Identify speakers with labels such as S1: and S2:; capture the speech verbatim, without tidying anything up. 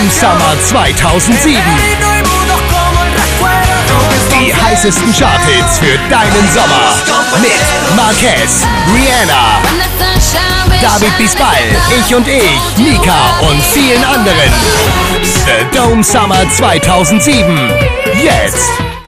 S1: Dome Summer zweitausendsieben. Die heißesten Charthits für deinen Sommer. Mit Marquez, Rihanna, David Bisbal, Ich und Ich, Mika und vielen anderen. The Dome Summer zweitausendsieben. Jetzt